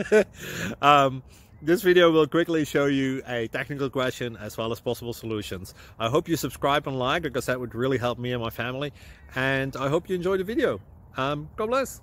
um, this video will quickly show you a technical question as well as possible solutions. I hope you subscribe and like, because that would really help me and my family. And I hope you enjoy the video. God bless.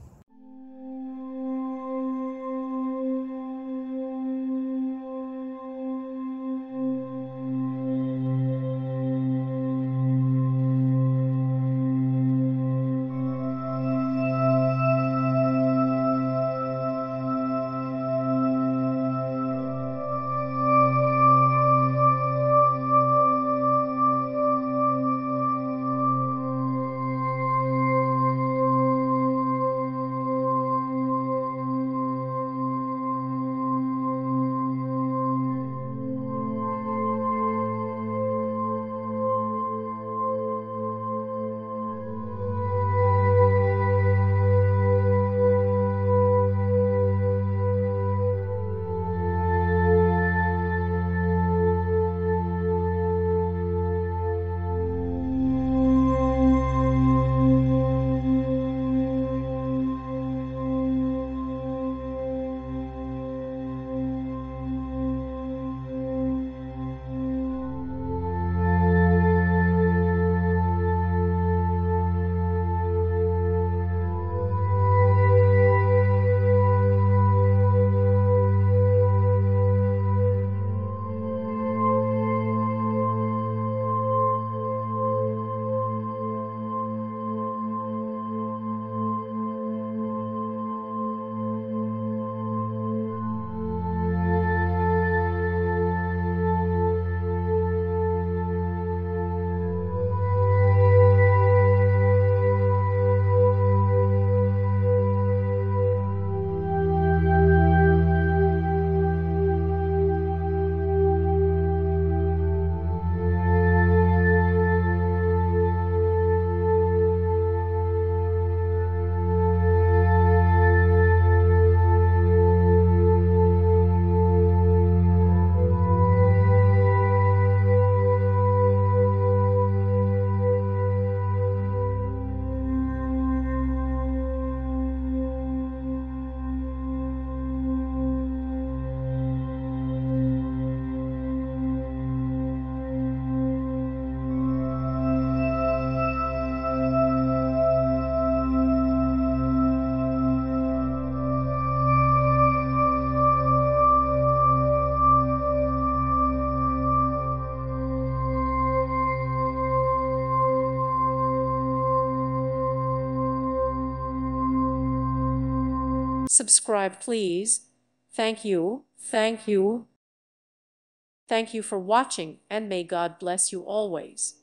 Subscribe, please. Thank you. Thank you. Thank you for watching, and may God bless you always.